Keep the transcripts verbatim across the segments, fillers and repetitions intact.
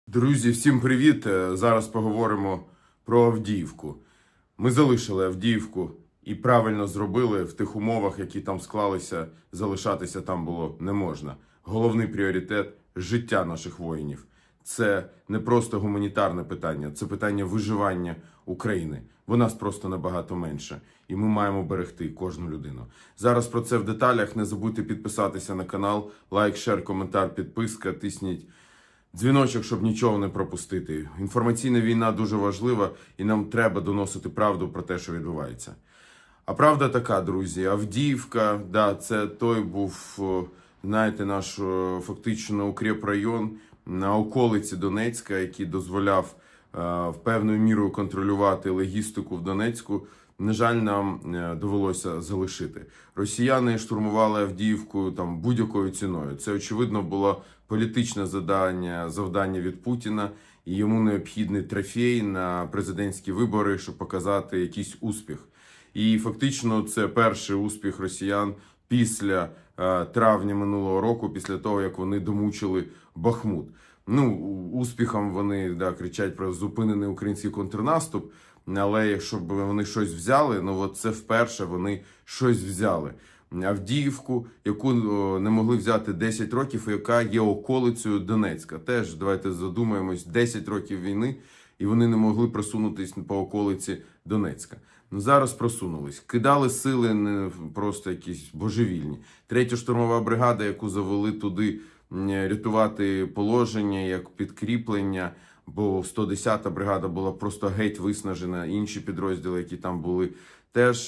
Друзі, всім привіт! Зараз поговоримо про Авдіївку. Ми залишили Авдіївку і правильно зробили в тих умовах, які там склалися, залишатися там було не можна. Головний пріоритет – життя наших воїнів. Це не просто гуманітарне питання, це питання виживання України. Бо нас просто набагато менше. І ми маємо берегти кожну людину. Зараз про це в деталях. Не забудьте підписатися на канал. Лайк, шер, коментар, підписка. Тисніть дзвіночок, щоб нічого не пропустити. Інформаційна війна дуже важлива, і нам треба доносити правду про те, що відбувається. А правда така, друзі, Авдіївка, да, це той був, знаєте, наш фактично укріпрайон на околиці Донецька, який дозволяв в певною мірою контролювати логістику в Донецьку. На жаль, нам довелося залишити. Росіяни штурмували Авдіївку там будь-якою ціною. Це, очевидно, було політичне завдання, завдання від Путіна, і йому необхідний трофей на президентські вибори, щоб показати якийсь успіх. І фактично це перший успіх росіян після е, травня минулого року, після того, як вони домучили Бахмут. Ну, успіхом вони да, кричать про зупинений український контрнаступ, але якщо б вони щось взяли, ну от це вперше вони щось взяли. Авдіївку, яку не могли взяти десять років, і яка є околицею Донецька. Теж, давайте задумаємось, десять років війни, і вони не могли просунутись по околиці Донецька. Ну, зараз просунулись. Кидали сили не просто якісь божевільні. Третя штурмова бригада, яку завели туди рятувати положення, як підкріплення, бо сто десята бригада була просто геть виснажена, інші підрозділи, які там були, теж,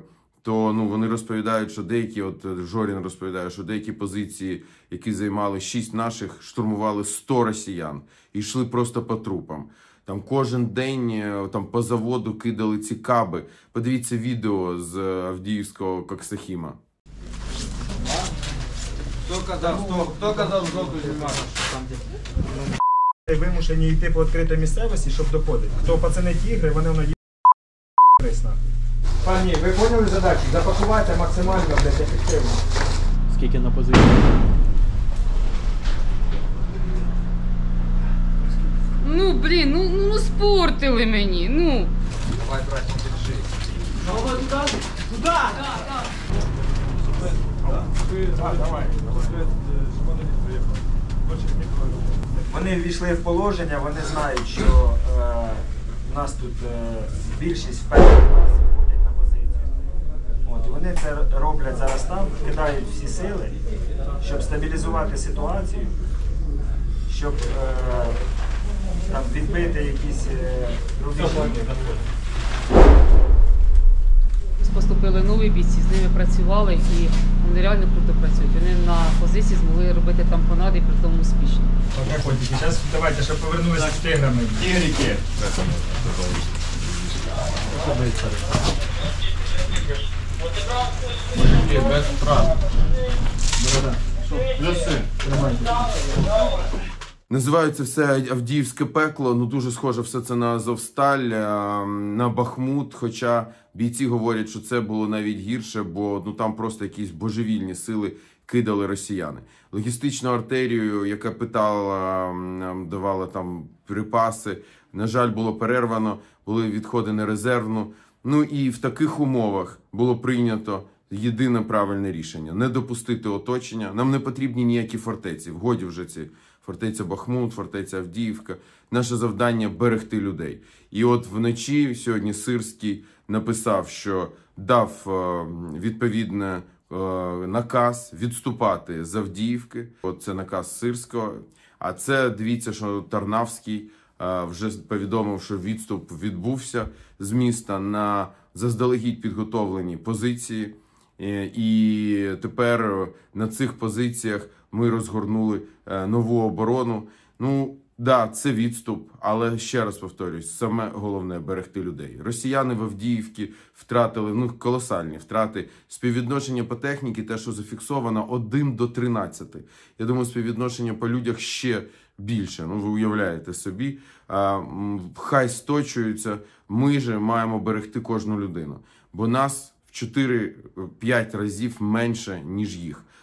то ну, вони розповідають, що деякі, от Жорін розповідає, що деякі позиції, які займали шість наших, штурмували сто росіян і йшли просто по трупам. Там кожен день там по заводу кидали ці каби. Подивіться відео з Авдіївського Коксахіма. Хто казав, хто, хто казав жовту зіману? Вимушені йти по відкритій місцевості, щоб доходити. Хто пацани тігри, вони воно є корисна. Пані, ви поняли задачу? Запакувати максимально, блядь, ефективно. Скільки на позиції? Ну, блін, ну, ну спортили мені, ну. Давай, братчик, держи. Давай туди? Туди! Так, так. А, давай. Вони ввійшли в положення, вони знають, що е, у нас тут е, більшість впевнених ходять на позицію. От, і вони це роблять зараз там, кидають всі сили, щоб стабілізувати ситуацію, щоб е, там, відбити якісь е, рубежі. Поступили нові бійці, з ними працювали і вони реально круто працюють. Вони на позиції змогли робити тампонади і при тому успішно. Так, котики, зараз давайте, щоб повернулися з тиграми. Тигрики! Без втрат. Плюси. Називається все Авдіївське пекло, ну дуже схоже все це на Азовсталь, на Бахмут, хоча бійці говорять, що це було навіть гірше, бо ну там просто якісь божевільні сили кидали росіяни. Логістичну артерію, яка питала, давала там припаси, на жаль, було перервано, були відходи на резервну. Ну і в таких умовах було прийнято єдине правильне рішення – не допустити оточення. Нам не потрібні ніякі фортеці, вгоді вже ці фортеця Бахмут, фортеця Авдіївка. Наше завдання – берегти людей. І от вночі сьогодні Сирський написав, що дав відповідний наказ відступати з Авдіївки. От це наказ Сирського. А це, дивіться, що Тарнавський вже повідомив, що відступ відбувся з міста на заздалегідь підготовлені позиції. І тепер на цих позиціях ми розгорнули нову оборону. Ну, да, це відступ, але ще раз повторюсь, саме головне – берегти людей. Росіяни в Авдіївці втратили, ну, колосальні втрати. Співвідношення по техніці, те, що зафіксовано, один до тринадцяти. Я думаю, співвідношення по людях ще більше. Ну, ви уявляєте собі. А, хай сточуються, ми же маємо берегти кожну людину. Бо нас в чотири-п'ять разів менше, ніж їх.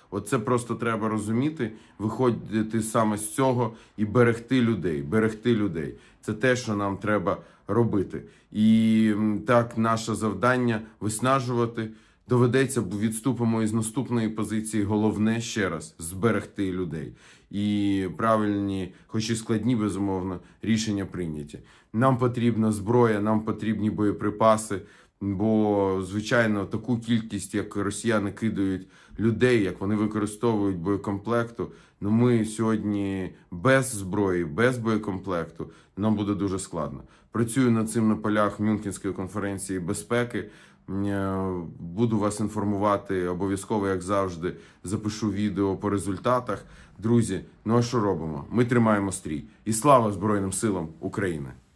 Оце просто треба розуміти, виходити саме з цього і берегти людей, берегти людей. Це те, що нам треба робити. І так, наше завдання виснажувати. Доведеться, бо відступимо із наступної позиції. Головне, ще раз, зберегти людей. І правильні, хоч і складні, безумовно, рішення прийняті. Нам потрібна зброя, нам потрібні боєприпаси, бо, звичайно, таку кількість, як росіяни кидають людей, як вони використовують боєкомплекту, ну ми сьогодні без зброї, без боєкомплекту, нам буде дуже складно. Працюю над цим на полях Мюнхенської конференції безпеки. Буду вас інформувати обов'язково, як завжди, запишу відео по результатах. Друзі, ну а що робимо? Ми тримаємо стрій. І слава Збройним силам України!